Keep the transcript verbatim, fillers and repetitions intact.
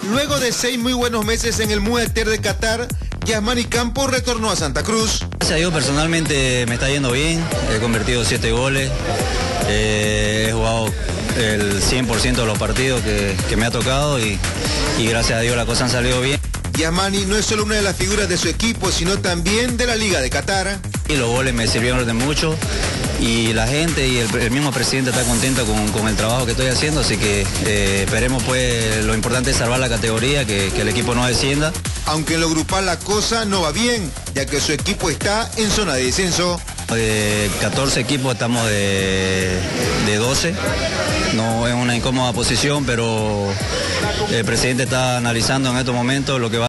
Luego de seis muy buenos meses en el Muéter de Qatar, Yasmani Campos retornó a Santa Cruz. Gracias a Dios, personalmente me está yendo bien, he convertido siete goles, eh, he jugado el cien por ciento de los partidos que, que me ha tocado y, y gracias a Dios las cosas han salido bien. Yasmani no es solo una de las figuras de su equipo, sino también de la Liga de Qatar. Y los goles me sirvieron de mucho y la gente y el, el mismo presidente está contento con, con el trabajo que estoy haciendo, así que eh, esperemos, pues, lo importante es salvar la categoría, que, que el equipo no descienda. Aunque en lo grupal la cosa no va bien, ya que su equipo está en zona de descenso. De catorce equipos estamos de, de doce, no es una incómoda posición, pero el presidente está analizando en estos momentos lo que va